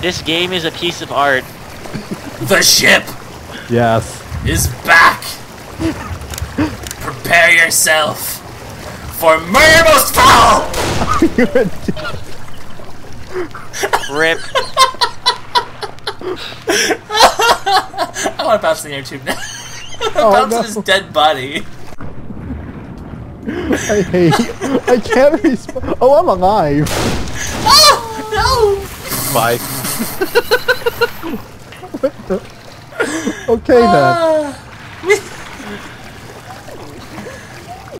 This game is a piece of art. The ship Yes. is back. Prepare yourself for murder most foul. Rip. I want to bounce in the air too now. Oh, Bounce no. his dead body. I hate you. I can't respond. Oh, I'm alive. Oh no! Bye. Okay then.